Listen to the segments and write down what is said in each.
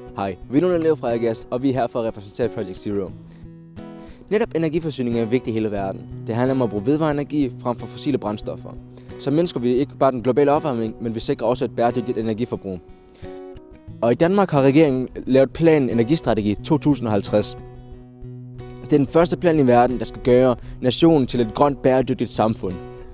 Hej, vi er nogle elever fra AGS, og vi er her for at repræsentere Project Zero. Netop energiforsyning er vigtig i hele verden. Det handler om at bruge vedvarende energi frem for fossile brændstoffer. Så mindsker vi ikke bare den globale opvarmning, men vi sikrer også et bæredygtigt energiforbrug. Og i Danmark har regeringen lavet planen Energistrategi 2050. Det er den første plan i verden, der skal gøre nationen til et grønt bæredygtigt samfund.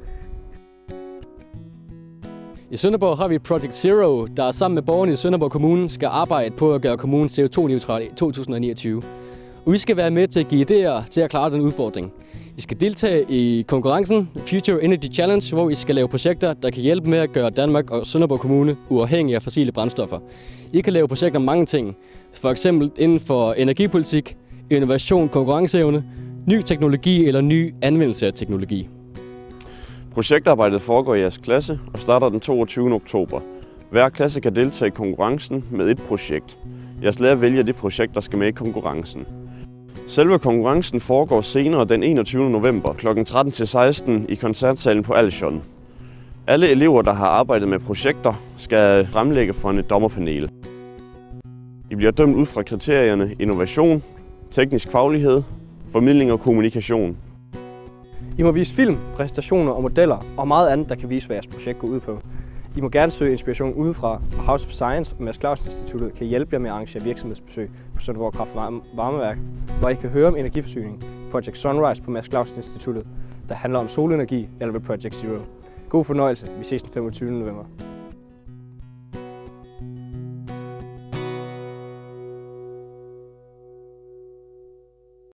I Sønderborg har vi Project Zero, der sammen med borgerne i Sønderborg Kommune skal arbejde på at gøre kommunen CO2-neutral i 2029. Og vi skal være med til at give idéer til at klare den udfordring. Vi skal deltage i konkurrencen Future Energy Challenge, hvor vi skal lave projekter, der kan hjælpe med at gøre Danmark og Sønderborg Kommune uafhængige af fossile brændstoffer. I kan lave projekter om mange ting, for eksempel inden for energipolitik, innovation, konkurrenceevne, ny teknologi eller ny anvendelse af teknologi. Projektarbejdet foregår i jeres klasse og starter den 22. oktober. Hver klasse kan deltage i konkurrencen med et projekt. Jeres lærer vælger det projekt, der skal med i konkurrencen. Selve konkurrencen foregår senere den 21. november kl. 13-16 i koncertsalen på Alshon. Alle elever, der har arbejdet med projekter, skal fremlægge for et dommerpanel. I bliver dømt ud fra kriterierne innovation, teknisk faglighed, formidling og kommunikation. I må vise film, præsentationer og modeller og meget andet, der kan vise, hvad jeres projekt går ud på. I må gerne søge inspiration udefra, og House of Science og Mads Clausen Instituttet kan hjælpe jer med at arrangere virksomhedsbesøg på Sønderborg Kraft Varmeværk, hvor I kan høre om energiforsyning, Project Sunrise på Mads Clausen Instituttet, der handler om solenergi, eller ved Project Zero. God fornøjelse. Vi ses den 25. november.